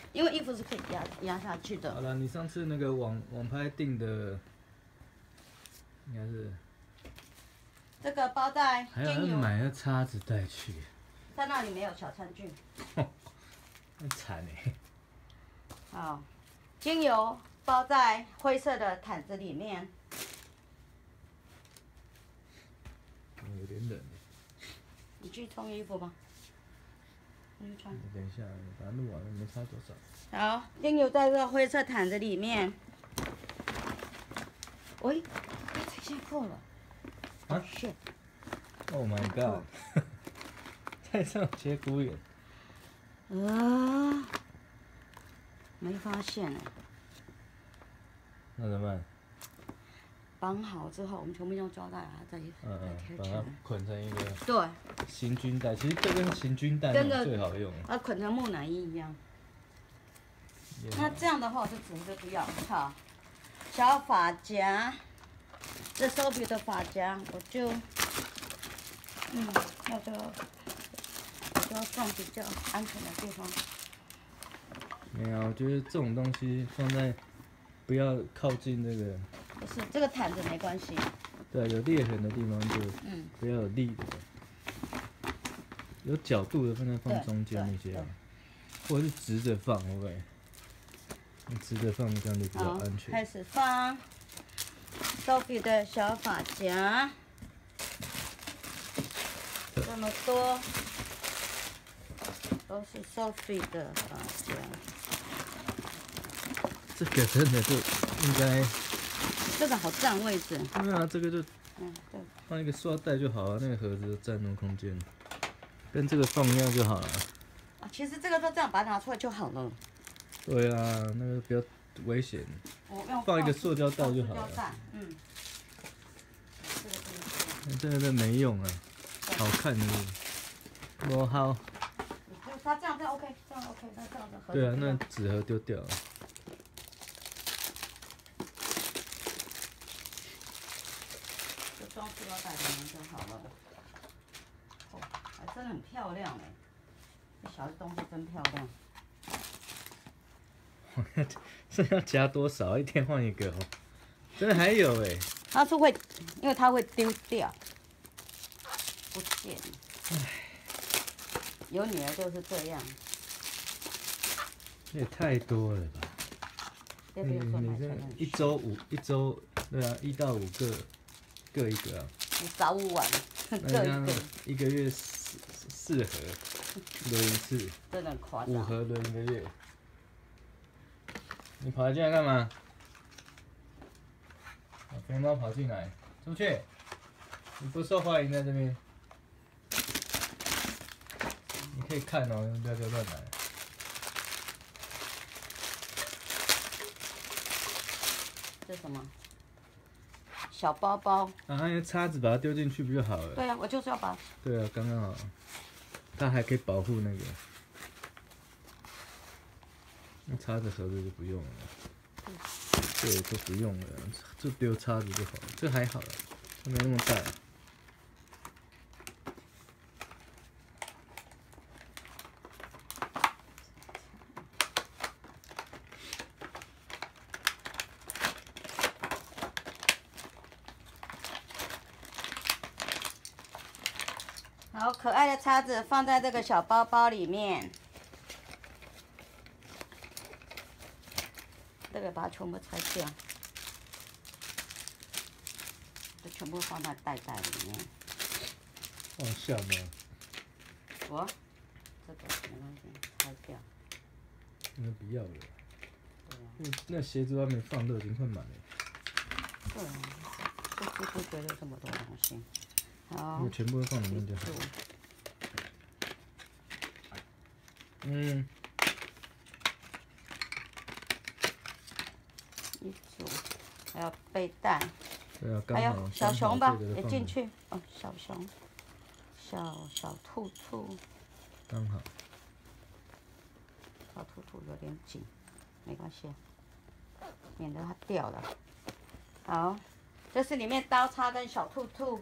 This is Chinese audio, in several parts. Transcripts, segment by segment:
因为衣服是可以压下去的。 好了，你上次那个网拍订的，应该是这个包在还要精油， 买那叉子带去， 在那里没有小餐具。 很惨哎。 好，精油包在灰色的毯子里面。 有点冷。 你去冲衣服吧。你去穿。 等一下，把它录完了，没差多少。 好，精油在这个灰色毯子里面。喂，这现在破了。 啊 shit！ Oh my god！ 太上节骨眼。 没发现哎。 那怎么办？ 绑好之后，我们全部用胶带把它再贴把它起来。 捆成一个对， 行军带，其实这跟行军带那种最好用。 捆成木乃伊一样。那这样的话，我就直接不要。好，小发夹，这 Sophie 的发夹，我就，要这个，我就要放比较安全的地方。 没有，我觉得这种东西放在不要靠近这个。 不是，这个毯子没关系。 对，有裂痕的地方就不要有力的，有角度的放中间那些啊，或者是直着放，会不会？你直着放这样就比较安全。 开始放 Sophie 的小发夹，这么多都是 Sophie 的发夹。 这个真的就应该。 这个好占位置。 对啊，这个就对， 放一个塑料袋就好了，那个盒子占用空间，跟这个放一样就好了。 其实这个都这样把它拿出来就好了。 对啊，那个比较危险。放一个塑胶袋就好了。这个没用啊，好看而已。不好。 它这样 OK， 这样 OK， 那这样的盒子。 对啊，那纸盒丢掉了。 装塑料袋里面就好了。还真的很漂亮哎，这小的东西真漂亮。 这要加多少？一天换一个哦。真的还有哎。 它是会，因为它会丢掉，不见。有女儿就是这样。 也太多了吧？你这一周对啊，1到5个，各一个啊。 你早午晚各一个。 一个月4盒，轮一次。 真的很夸张。 5盒轮1个月。你跑进来干嘛？肥猫跑进来，出去！你不受欢迎在这边。你可以看哦，不要乱来。 这什么？小包包。 啊，那个叉子把它丢进去不就好了？ 对啊，我就是要把。 对啊，刚刚好。它还可以保护那个。那叉子盒子就不用了。对，就不用了，就丢叉子就好了。这还好了，这没那么大。 好可爱的叉子放在这个小包包里面，这个把它全部拆掉，就全部放在袋袋里面。 放下吗？ 我这个没关系，拆掉。 那不要了。 对啊。 那鞋子外面放都已经快满了。 对啊，不知不觉就这么多东西。好。 我全部都放里面就好。 一组，还有背带。 对啊， 还有小熊吧，也进去。哦，小熊，小兔兔。 刚好。 小兔兔有点紧，没关系，免得它掉了。好，这是里面刀叉跟小兔兔。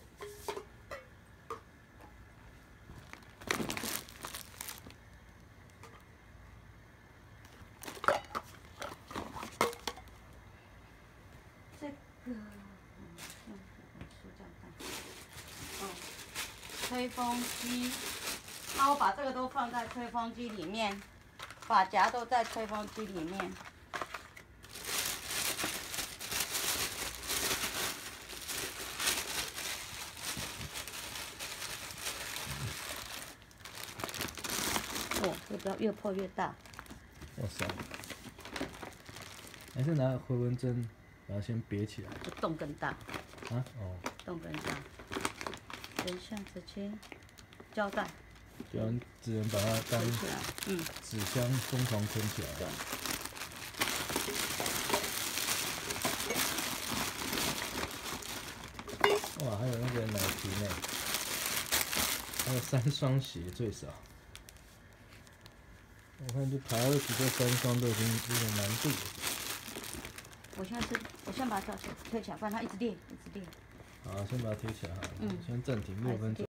吹风机，那我把这个都放在吹风机里面，发夹都在吹风机里面。哦，这个越破越大。 哇塞！还是拿回纹针把它先别起来。 这洞更大。 啊？哦。洞更大。等一下，直接胶带。 只能把它当纸箱疯狂捆起来。对。哇，还有那个奶瓶呢，还有3双鞋最少。我看就爬了几个3双都已经有点难度了。 我先把它推起来，不然它一直裂，一直裂。 好，先把它推起来好了。先暂停6分钟。